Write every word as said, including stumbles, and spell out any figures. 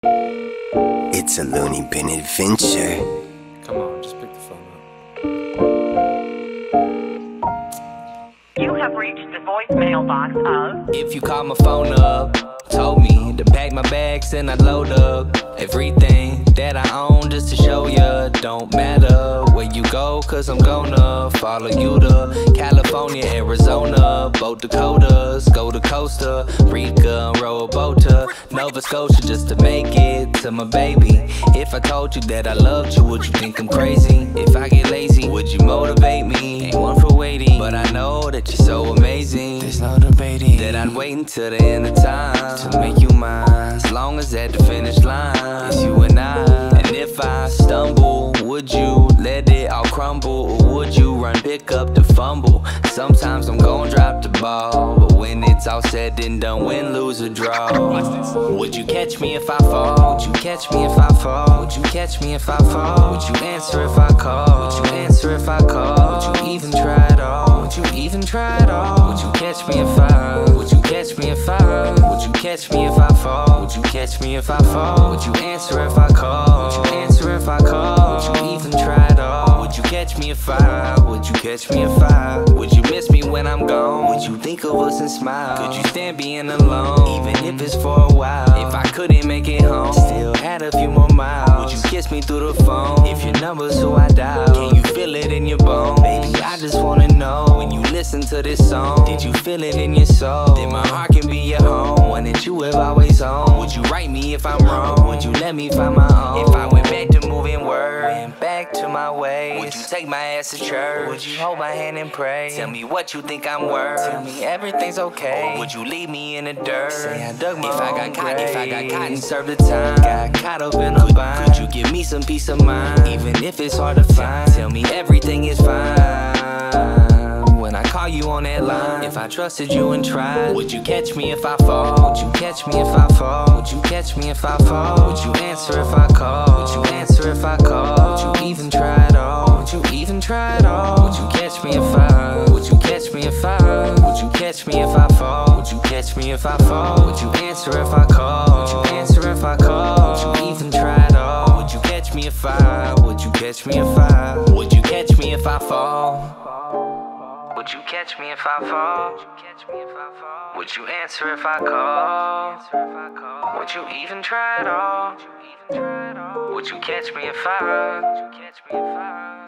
It's a Looney Bin adventure. Come on, just pick the phone up. You have reached the voicemail box of... If you call my phone up, told me to pack my bags and I'd load up everything that I own just to show ya. Don't matter where you go, cause I'm gonna follow you to California, Arizona, both Dakotas, go to Costa Rica and row a boat to Nova Scotia just to make it to my baby. If I told you that I loved you, would you think I'm crazy? If I get lazy, would you motivate me? Ain't one for waiting, but I know that you're so amazing. There's no debating that I'd wait until the end of time to make you mine. As long as at the finish line, it's you and I. And if I stumble, would you let it all crumble? Or would you run, pick up the fumble? Sometimes I'm gon' drop the ball, but when it's all said and done, win, lose, or draw, would you catch me if I fall? Would you catch me if I fall? Would you catch me if I fall? Would you answer if I call? Would you answer if I call? Would you even try it all? Would you even try it all? Would you catch me if I? Would you catch me if I? Would you catch me if I fall? Would you catch me if I fall? Would you answer if I call? Would you answer if I call? Would you even try it all? Would you catch me if I? Would you catch me if I? Would you miss me when I'm gone? Would you think of us and smile? Could you stand being alone, even if it's for a while? If I couldn't make it home, still had a few more miles, would you kiss me through the phone? If your number's who I dial, can you feel it in your bones? Baby, I just wanna know, when you listen to this song, did you feel it in your soul? Then my heart can be your home, one that you have always owned. Would you write me if I'm wrong? Would you let me find my own? If I went back to moving word, went back to my ways, would you take my ass to church? Would you hold my hand and pray? Tell me what you think I'm worth. Tell me everything's okay. Or would you leave me in the dirt? Say I dug my If I got caught, if I got caught and served the time, got caught up in a bind, could you give me some peace of mind? Even if it's hard to find, tell me everything is fine when I call you on that line. If I trusted you and tried, would you catch me if I fall? Would you catch me if I fall? Would you catch me if I fall? Would you answer if I call? Would you answer if I call? Would you even try it all? Would you even try it all? Would you catch me if I? Would you catch me if I? Would you catch me if I fall? Would you catch me if I fall? Would you answer if I call? Would you answer if I call? Would you even try it all? Would you catch me if I? Would you catch me if I? Would you catch me if I fall? Would you catch me if I fall? Would you answer if I call? Would you even try it all? Would you catch me if I?